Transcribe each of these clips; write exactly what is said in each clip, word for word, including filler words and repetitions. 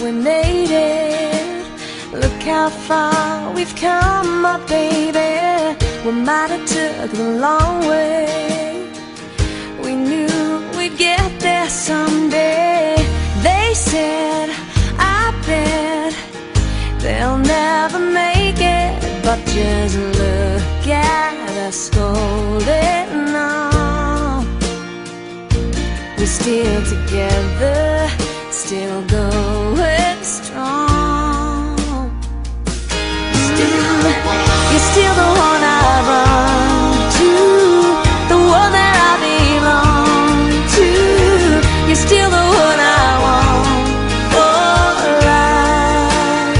we made it. Look how far we've come, my baby. We might have took the long way. We knew we'd get there someday. They said, I bet they'll never make it, but just look at us holding on. We're still together, still going strong. Still, you're still the one I run to, the one that I belong to. You're still the one I want for life.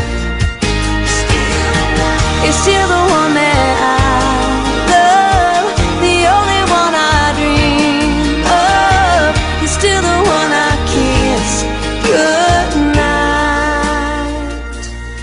You're still the one that I love, the only one I dream of. You're still the one I kiss goodnight.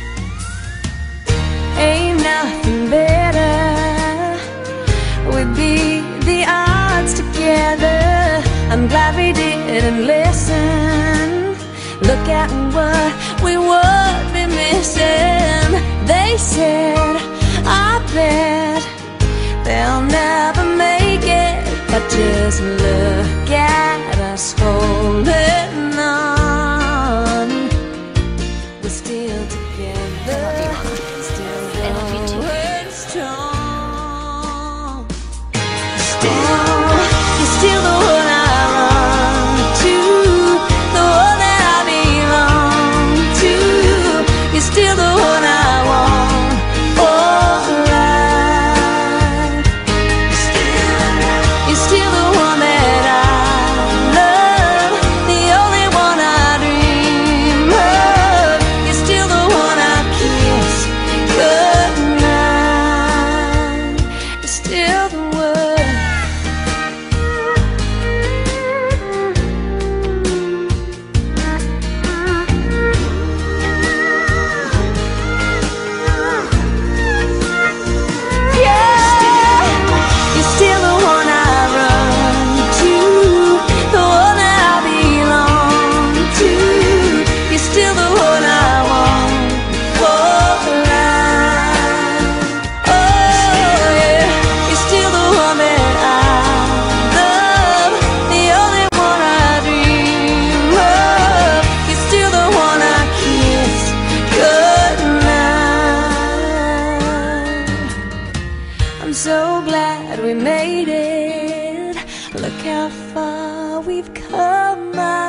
Ain't nothing better. We'd beat the odds together. I'm glad we didn't listen. Look at what we would be missing. They said, I bet they'll never make it, but just look at us holding on. We're still together, still going strong. Still, you're still the one I run to, the one that I belong to. You're still the one I want for life. You're still the one that I love, the only one I dream of. You're still the one I kiss goodnight. You're still the one. I'm so glad we made it. Look how far we've come.